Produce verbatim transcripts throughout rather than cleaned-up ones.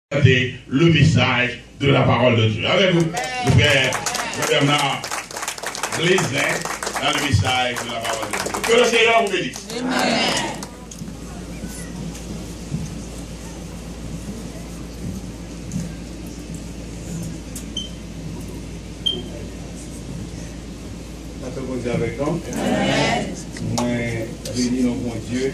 le message de la parole de Dieu. Avec vous, le frère Bernard Blaisin, dans le message de la parole de Dieu. Que le Seigneur vous bénisse. Amen. Bon Dieu avec nous. Moi, bénis nos bon Dieu.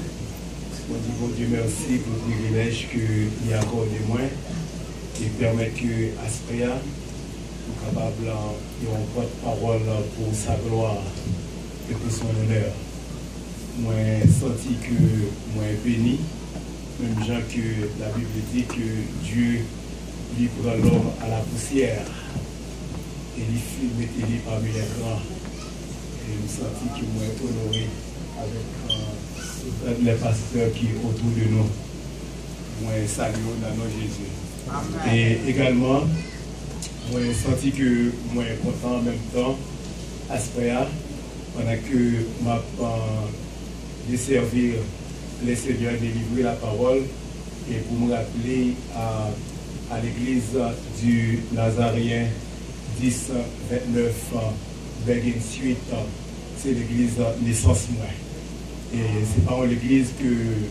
Moi, dis bon Dieu merci pour le privilège qu'il y a encore de moi et permet que Asprea soit capable de porte-parole pour sa gloire et pour son honneur. Moi, senti que moi béni, même gens que la Bible dit que Dieu livre l'homme à la poussière et il mettez-les parmi les grands. Et je me sentis que moi honoré avec euh, les pasteurs qui sont autour de nous. Moi saluons dans notre Jésus. Amen. Et également, moi senti que moi content en même temps, Asprea, pendant que m'a euh, desservi les seigneurs délivrer la parole et pour me rappeler à, à l'église du Nazaréen dix vingt-neuf Bergen Suite, c'est l'église naissance moi. Et c'est pas l'église que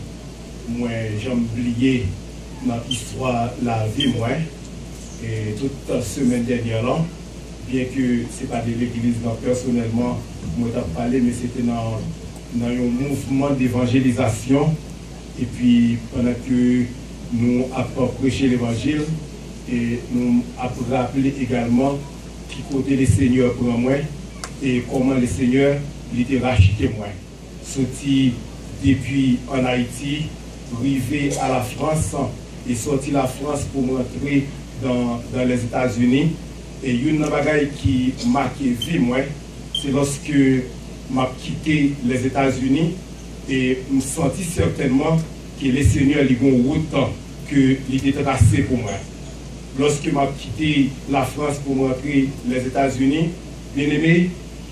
moi j'ai oublié dans l'histoire la vie moi. Et toute semaine dernière là, bien que c'est pas de l'église personnellement, moi t'ai parlé, mais c'était dans, dans un mouvement d'évangélisation. Et puis pendant que nous avons prêché l'évangile et nous avons rappelé également qui côté les seigneurs pour moi et comment les seigneurs l'étaient rachetés moi. Sorti depuis en Haïti, arrivé à la France et sorti la France pour rentrer dans, dans les États-Unis. Et une bagaille qui marque vie moi, c'est lorsque m'a quitté les États-Unis et me senti certainement que les seigneurs les ont route que l'étaient tracé pour moi. Lorsque m'a quitté la France pour rentrer les États-Unis, bien aimé,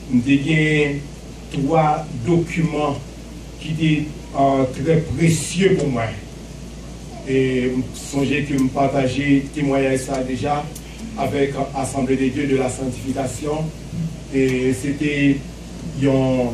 j'ai trois documents qui étaient euh, très précieux pour moi. Et songez que je partageais témoignage ça déjà avec l'Assemblée des dieux de la sanctification. Et c'était l'art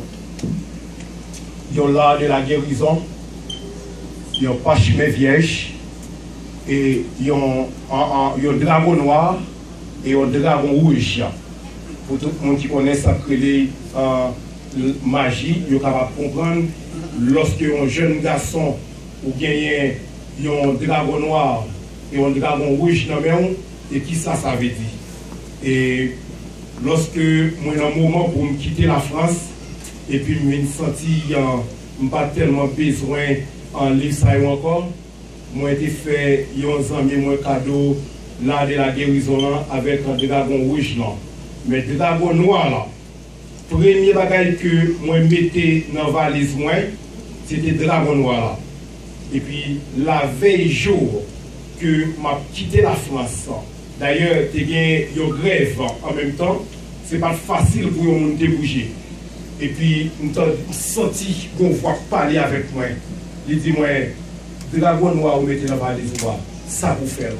de la guérison, un parchemin vierge, et un dragon noir et un dragon rouge. Pour tout le monde qui connaît ça, que les euh, magie, il est capable de comprendre lorsque un jeune garçon ou gagne un dragon noir et un dragon rouge dans la main, et qui ça, ça veut dire. Et lorsque moi, dans un moment pour me quitter la France, et puis je me senti euh, pas tellement besoin en livre ça encore, moi j'ai fait un ami moi cadeau là de la guérison là, avec un dragon rouge là. Mais le dragon noir là, premier bagage que moi mettais dans la valise moi, c'était le dragon noir là. Et puis la veille jour que m'a quitté la France, d'ailleurs il y a une grève en même temps, c'est pas facile pour un monde de bouger. Et puis je senti qu'on voit parler avec moi. Il dit moi, le dragon noir vous mettez dans la valise moi, ça vous fait là.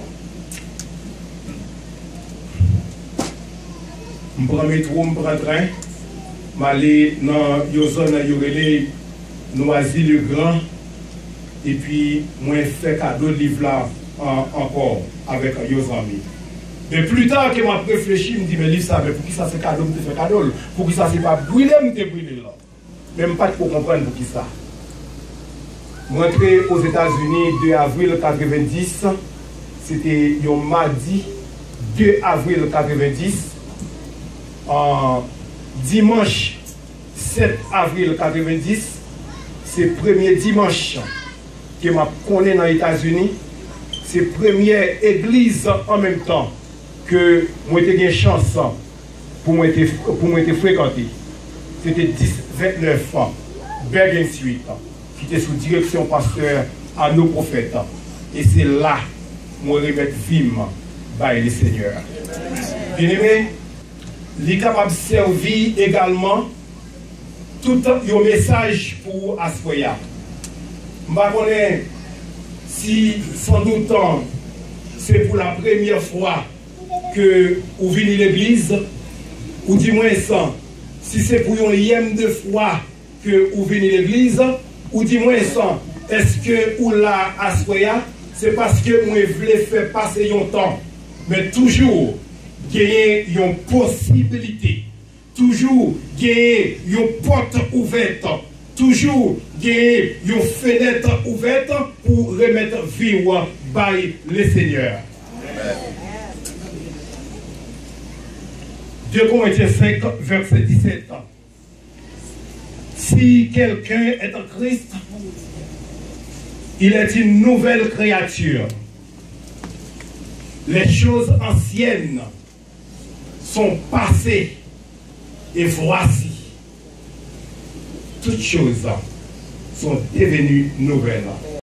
Je prends le métro, je prends le train, je vais dans une zone où Noisy-le-Grand, et puis je fais cadeau de livre là encore avec les amis. Mais plus tard que je réfléchi, je me dis, mais livre ça, mais pour qui ça c'est cadeau, je fais cadeau, pour qui ça c'est pas brûlé, je brûlé là. Même pas pour comprendre pour qui ça. Je suis rentré aux États-Unis deux avril quatre-vingt-dix, c'était un mardi deux avril quatre-vingt-dix. En dimanche sept avril quatre-vingt-dix, c'est le premier dimanche que je connais dans les États-Unis. C'est la première église en même temps que moi j'ai eu chance pour moi fréquenter. C'était dix vingt-neuf ans, Bergen Suite, qui était sous direction pasteur à nos prophètes. Et c'est là que je remettre vim par les seigneurs. Bien aimé, il est capable de servir également tout un message pour Asprea. Je ne sais pas si sans doute c'est pour la première fois que vous venez l'église, ou du moins ça, si c'est pour une yème de fois que vous venez l'église, ou du moins ça, est-ce que vous la assoya, c'est parce que moi je voulais faire passer un temps, mais toujours gagner une possibilité, toujours gagner une porte ouverte, toujours gagner une fenêtre ouverte pour remettre vivre par le Seigneur. Amen. deux Corinthiens cinq, verset dix-sept. Si quelqu'un est en Christ, il est une nouvelle créature. Les choses anciennes sont passées et voici, toutes choses sont devenues nouvelles.